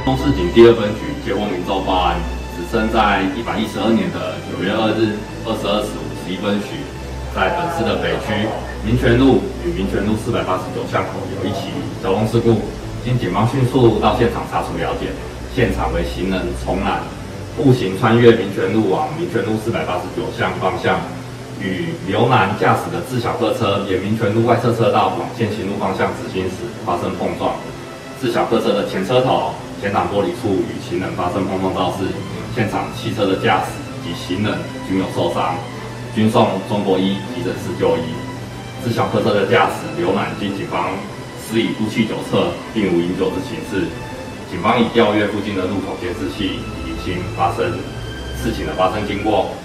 东市警第二分局接获民众报案，指称在112年的9月2日22时51分许，在本市的北区民权路与民权路489巷口有一起交通事故。经警方迅速到现场查处了解，现场为行人从南步行穿越民权路往民权路489巷方向，与刘男驾驶的自小客车沿民权路外侧车道往线行路方向直行时发生碰撞。自小客车的前车头、前挡玻璃处与行人发生碰撞肇事，现场汽车的驾驶及行人均有受伤，均送中国医急诊室就医。自小客车的驾驶刘男经警方施以呼气酒测，并无饮酒之情事。警方已调阅附近的路口监视器，以厘清事情的发生经过。